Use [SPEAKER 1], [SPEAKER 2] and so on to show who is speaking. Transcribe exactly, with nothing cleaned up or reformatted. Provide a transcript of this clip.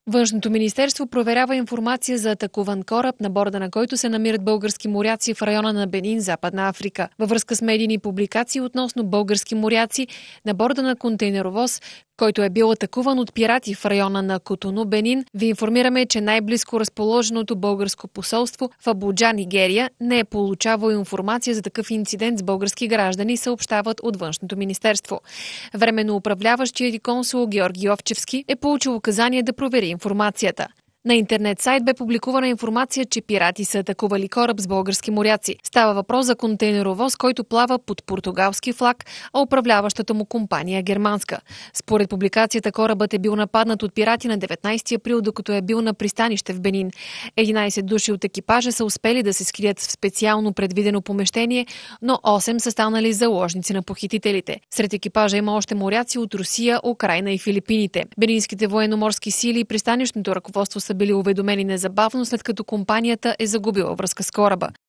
[SPEAKER 1] Външното министерство проверява информация за атакуван кораб, на борда на който се намират български моряци в района на Бенин, Западна Африка. Във връзка с медийни публикации относно български моряци на борда на контейнеровоз, който е бил атакуван от пирати в района на Котону, Бенин, ви информираме, че най-близко разположеното българско посолство в Абуджа, Нигерия, не е получавало информация за такъв инцидент с български граждани, съобщават от Външното министерство. Временно управляващият консул Георги Йовчевски е получил указание да провери информацията. На интернет сайт бе публикувана информация, че пирати са атакували кораб с български моряци. Става въпрос за контейнеровоз, който плава под португалски флаг, а управляващата му компания е германска. Според публикацията корабът е бил нападнат от пирати на деветнайсети април, докато е бил на пристанище в Бенин. единайсет души от екипажа са успели да се скрият в специално предвидено помещение, но осем са станали заложници на похитителите. Сред екипажа има още моряци от Русия, Украйна и Филипините. Бенинските военноморски сили и пристанищното ръководство са били уведомени незабавно, след като компанията е загубила връзка с кораба.